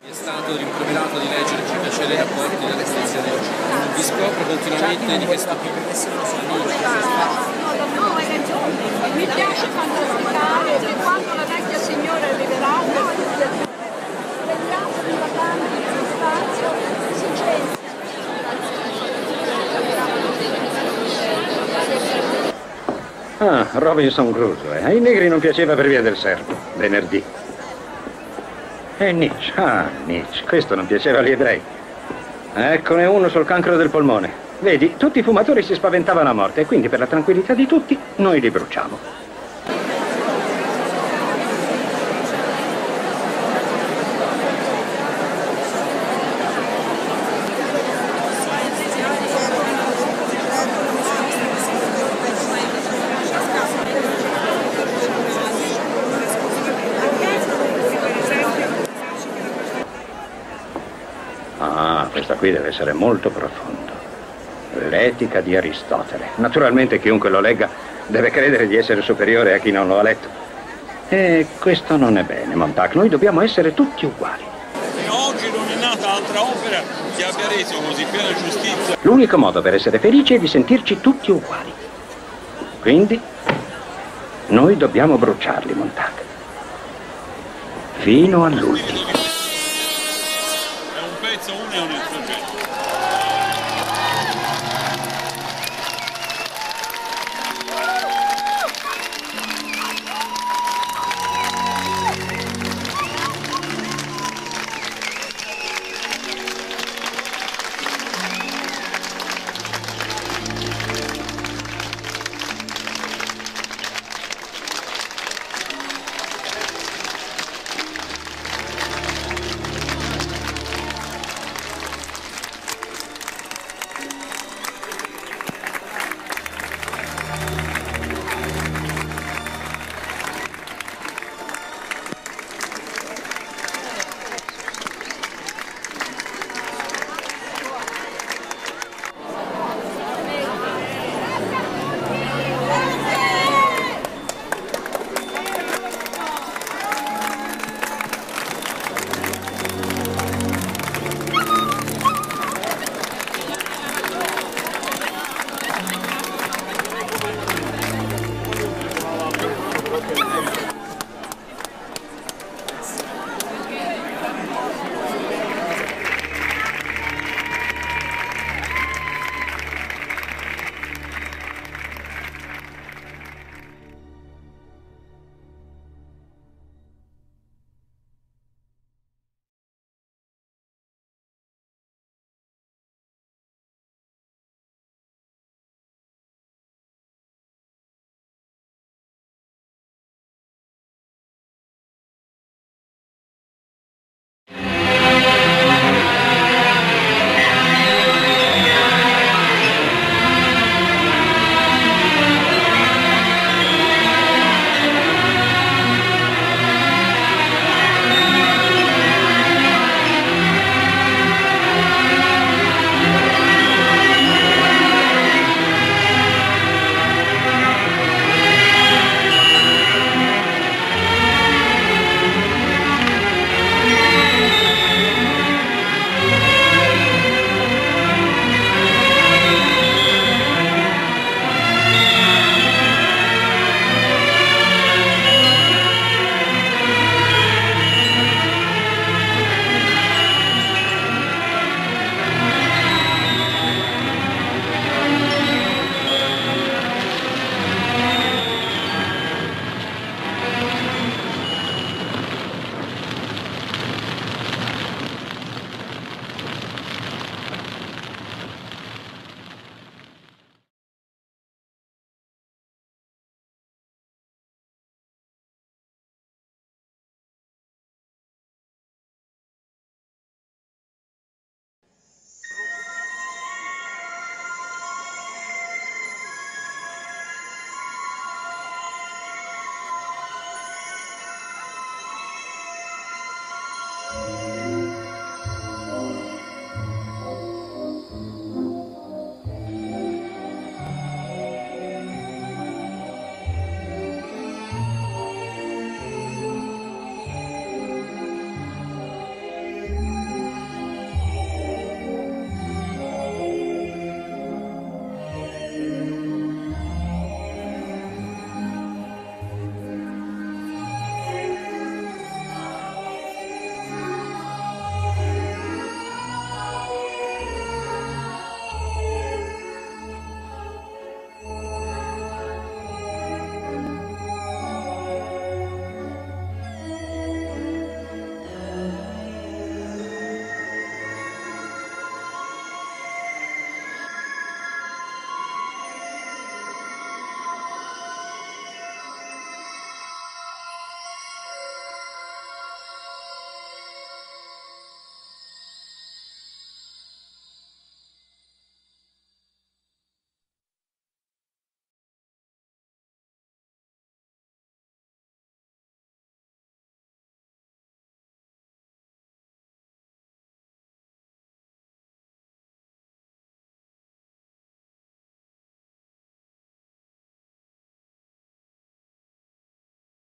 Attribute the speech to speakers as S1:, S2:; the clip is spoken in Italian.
S1: È stato rimproverato di leggere ci piace i rapporti della polizia del giorno. Vi scopro continuamente di questo tipo.
S2: No, hai ragione. Mi piace fantasticare che quando la vecchia signora arriverà, vediamo di vacanze nello spazio, esigenze.
S3: Ah, Robinson Crusoe. Ai negri non piaceva per via del servo, venerdì. E Nietzsche, Nietzsche, questo non piaceva agli ebrei. Eccone uno sul cancro del polmone. Vedi, tutti i fumatori si spaventavano a morte e quindi per la tranquillità di tutti noi li bruciamo. Questa qui deve essere molto profondo. L'etica di Aristotele. Naturalmente chiunque lo legga deve credere di essere superiore a chi non lo ha letto. E questo non è bene, Montag. Noi dobbiamo essere tutti uguali.
S4: E oggi non è nata altra opera che abbia reso così piena giustizia.
S3: L'unico modo per essere felici è di sentirci tutti uguali. Quindi noi dobbiamo bruciarli, Montag. Fino all'ultimo.
S4: È un pezzo unico nel progetto.